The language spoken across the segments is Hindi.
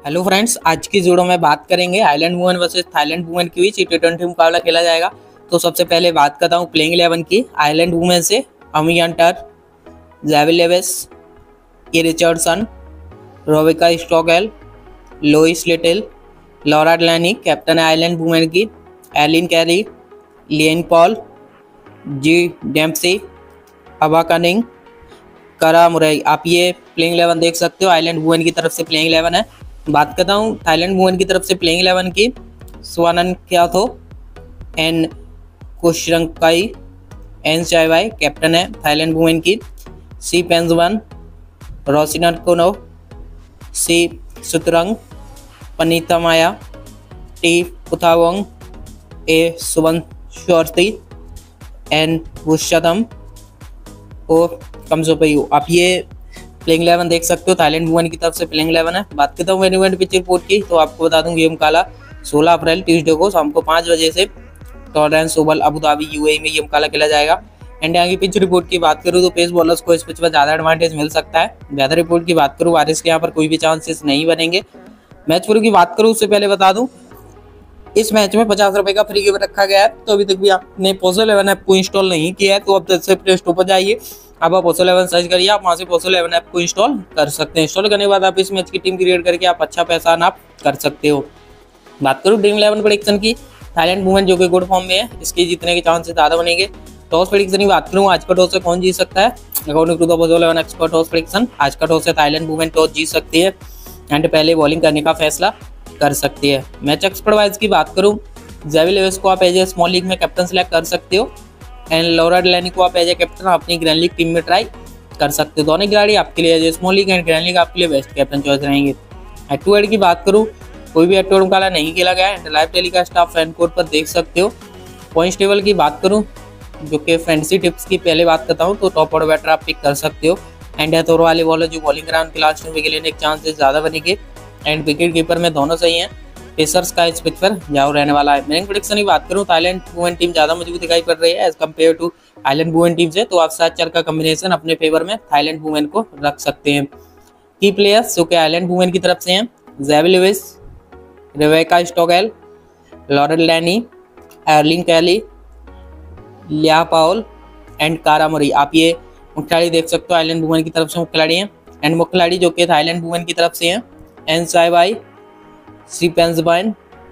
हेलो फ्रेंड्स, आज की वीडियो में बात करेंगे Ireland women versus Thailand women के बीच T20 मुकाबला खेला जाएगा। तो सबसे पहले बात करता हूँ प्लेइंग 11 की। आइलैंड वुमेन से अमी हंटर, ज़ैवी लेविस, की Richardson, Rebecca Stokell, Louise Little, Laura Delany. Captain है आइलैंड वुमेन की Arlene Kelly, Leah Paul, G Dempsey, Ava Canning, Cara Murray. आप ये प्लेइंग 11 देख सकते हो, आइलैंड वुमेन की तरफ से प्लेइंग 11 है। बात करता हूँ थाईलैंड वुमेन की तरफ से प्लेइंग 11 की। स्वानन क्याथो, N Koncharoenkai, N Chaiwai captain है थाईलैंड वुमेन की। सी पेंजवन, रोसिनर कोनो, सी सुतरंग, पनीता माया, टी पुथावोंग, ए सुवन शोर्ती, एन वुशतम ओ कमजोपयू। आप ये प्लेइंग 11 देख सकते हो, थाईलैंड वुमेन की तरफ से प्लेइंग 11 है। बात करता हूँ मेन इवेंट पिच रिपोर्ट की, तो आपको बता दूं गेम काला 16 अप्रैल ट्यूसडे को शाम को 5 बजे से Tolerance Oval Abu Dhabi UAE में गेम काला खेला जाएगा। एंड यहाँ की पिच रिपोर्ट की बात करूँ तो पेस बॉलर्स को इस पिच पर ज़्यादा एडवांटेज मिल सकता है। वेदर रिपोर्ट की बात करूँ, बारिश के यहाँ पर कोई भी चांसेस नहीं बनेंगे। मैच पूरी की बात करूँ उससे पहले बता दूँ इस मैच में 50 रुपये का फ्री गिव रखा गया है। तो अभी तक भी आपने पोसो 11 ऐप को इंस्टॉल नहीं किया है तो अब से प्ले स्टोर पर जाइए, अब आप पोसो 11 सर्च करिए, आप वहाँ से पोसो 11 ऐप को इंस्टॉल कर सकते हैं। इंस्टॉल करने के बाद आप इस मैच की टीम क्रिएट करके आप अच्छा पैसा आप कर सकते हो। बात करूँ ड्रीम 11 प्रेडिक्शन की, थाईलैंड वुमेन जो कि गुड फॉर्म में है, इसके जीतने के चांसेस ज़्यादा बनेंगे। टॉस प्रेडिक्शन की बात करूँ, आज का टॉस से कौन जीत सकता है? अकॉर्डिंग टू द पोसो 11 एक्सपर्ट टॉस प्रेडिक्शन, आज का टॉस से थाईलैंड वुमेन टॉस जीत सकती है एंड पहले बॉलिंग करने का फैसला कर सकती है। मैच एक्सपर्ट वाइज की बात करूँ, ज़ैवी लेविस को आप एज ए स्मॉल लीग में कैप्टन सेलेक्ट कर सकते हो एंड लॉरा डेलानी को आप एज ए कैप्टन अपनी ग्रैंड लीग टीम में ट्राई कर सकते हो। दोनों खिलाड़ी आपके लिए as a small league and grand league आपके लिए बेस्ट कैप्टन चॉइस रहेंगे। हेड टू हेड की बात करूँ, कोई भी हेड टू हेड मुकाबला नहीं खेला गया है। लाइव टेलीकास्ट आप फैन कोड पर देख सकते हो। पॉइंट्स टेबल की बात करूँ, जो कि फैंटेसी टिप्स की पहले बात करता हूँ, तो टॉप ऑर्डर बैटर आप पिक कर सकते हो एंड डेथ ओवर वाले बॉलर जो बॉलिंग कराए उनके लास्ट में विकेट लेने के चांसेस ज़्यादा बनेंगे एंड विकेट कीपर में दोनों सही हैं। पेसर्स का इस पिच पर जाओ रहने वाला है। मेन प्रेडिक्शन की बात करूँ, थाईलैंड वुमेन टीम ज़्यादा मजबूत दिखाई पड़ रही है as compare to Ireland women team से, तो आप 7-4 का कॉम्बिनेशन अपने फेवर में थाईलैंड वुमेन को रख सकते हैं। की प्लेयर्स जो कि आइलैंड वुमेन की तरफ से हैं, ज़ैवी Lewis, Rebecca Stokell, Laura Delany, Arlene Kelly, Leah Paul and कारा मुरई। आप ये मुख्य खिलाड़ी देख सकते हो, आइलैंड वुमेन की तरफ से मुख्य खिलाड़ी हैं। एंड मुख्य खिलाड़ी जो कि थाईलैंड वुमेन की तरफ से हैं, एन चाइवाई, सी पेंजवन,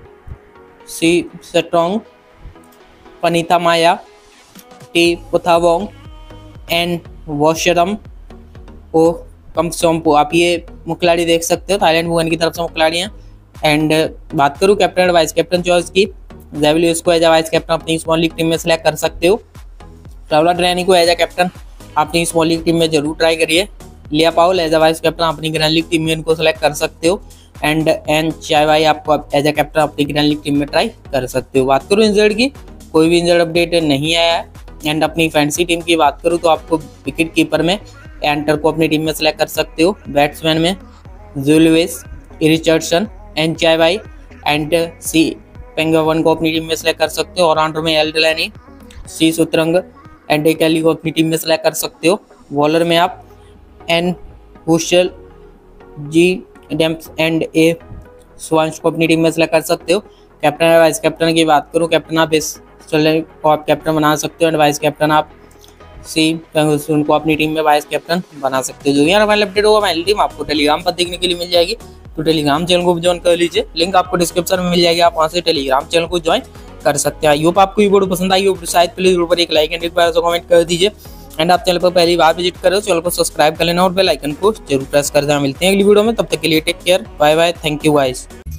C Strong, Phannita Maya, T Putthawong and वॉशरम ओ कमसोम्पो। आप ये मुख्य खिलाड़ी देख सकते हो, थाईलैंड वुमेन की तरफ से मुख्य खिलाड़ी हैं। एंड बात करूँ captain and vice captain choice की, ज़ैवी लेविस को एज ए वाइस कैप्टन अपनी स्मॉल लीग टीम में सेलेक्ट कर सकते हो। लॉरा डेलानी को एज ए कैप्टन अपनी स्मॉल लीग टीम में जरूर ट्राई करिए। Leah Paul as a vice captain अपनी ग्रैंड लीग टीम में इनको सेलेक्ट कर सकते हो एंड एन चाइवाई आपको एज ए कैप्टन अपनी ग्रैंड लीग टीम में ट्राई कर सकते हो। बात करूँ इंजर्ड की, कोई भी इंजर्ड अपडेट नहीं आया है। एंड अपनी फैंटेसी टीम की बात करूँ तो आपको विकेट कीपर में एंटर को अपनी टीम में सेलेक्ट कर सकते हो, बैट्समैन में ज़ैवी Lewis, Richardson, N Chaiwai and C पेंगवन को अपनी टीम में सेलेक्ट कर सकते हो। ऑलराउंडर में L Delany, C Sutthiruang and A Kelly को अपनी टीम में सेलेक्ट कर सकते हो। बॉलर में आप एन हुशल, जी डेम्प्स एंड ए स्वांश को अपनी टीम में सेलेक्ट कर सकते हो। कैप्टन और वाइस कैप्टन की बात करूँ, कैप्टन आप इस चले को आप कैप्टन बना सकते हो एंड वाइस कैप्टन आप सी पेंगुसन को अपनी टीम में वाइस कैप्टन बना सकते हो। जो यहाँ हमारा अपडेट होगा हमारी टीम आपको टेलीग्राम पर देखने के लिए मिल जाएगी, तो टेलीग्राम चैनल को ज्वाइन कर लीजिए, लिंक आपको डिस्क्रिप्शन में मिल जाएगी, आप वहाँ से टेलीग्राम चैनल को ज्वाइन कर सकते हैं। यूप आपको ये वीडियो पसंद आई हो शायद प्लीज वीडियो पर एक लाइक एंड एक बार कमेंट कर दीजिए एंड आप चैनल पर पहली बार विजिट करो चैनल को सब्सक्राइब कर लेना और बेल आइकन को जरूर प्रेस कर देना। मिलते हैं अगली वीडियो में, तब तक के लिए take care, bye bye, thank you guys.